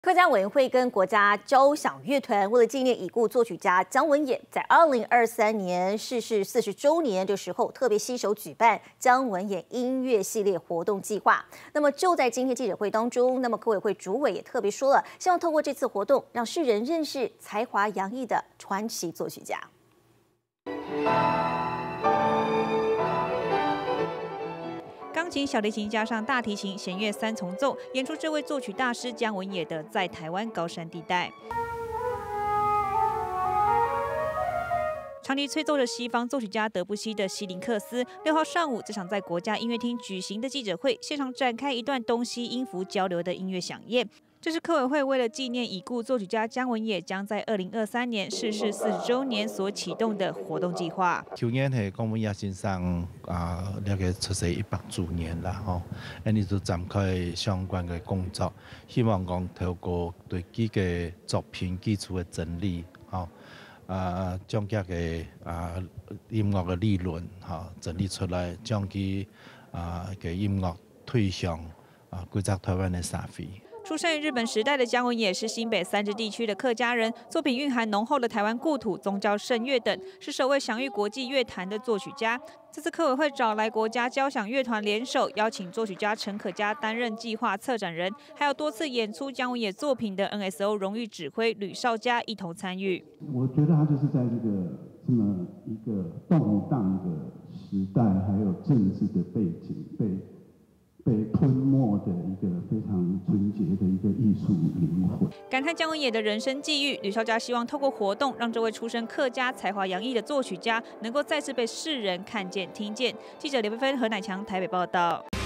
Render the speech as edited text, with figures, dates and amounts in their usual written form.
客家委员会跟国家交响乐团为了纪念已故作曲家姜文也在2023年逝世40周年的时候，特别携手举办姜文也音乐系列活动计划。那么就在今天记者会当中，那么客委会主委也特别说了，希望透过这次活动，让世人认识才华洋溢的传奇作曲家。 钢琴、小提琴加上大提琴、弦乐三重奏，演出这位作曲大师姜文也的《在台湾高山地带》。长期吹奏着西方作曲家德布西的席林克斯，6号上午这场在国家音乐厅举行的记者会，现场展开一段东西音符交流的音乐飨宴。这是客委会为了纪念已故作曲家姜文也将在2023年逝世40周年所启动的活动计划。 去年係姜文也先生那個出世100周年啦，因此就展開相關嘅工作，希望講透過對佢嘅作品基礎嘅整理，將佢嘅音樂嘅理論整理出來，將佢嘅音樂推向國際台灣嘅社會。 出生于日本时代的姜文也是新北3支地区的客家人，作品蕴含浓厚的台湾故土、宗教圣乐等，是首位享誉国际乐坛的作曲家。这次客委会找来国家交响乐团联手，邀请作曲家陈可嘉担任计划策展人，还有多次演出姜文也作品的 NSO 荣誉指挥吕绍嘉一同参与。 我觉得他就是在这个这么一个动荡的时代，还有政治的背景被吞没的一个非常纯洁的一个艺术灵魂。 感叹姜文也的人生际遇，吕绍嘉希望透过活动，让这位出身客家、才华洋溢的作曲家，能够再次被世人看见、听见。记者刘培芬、何乃强台北报道。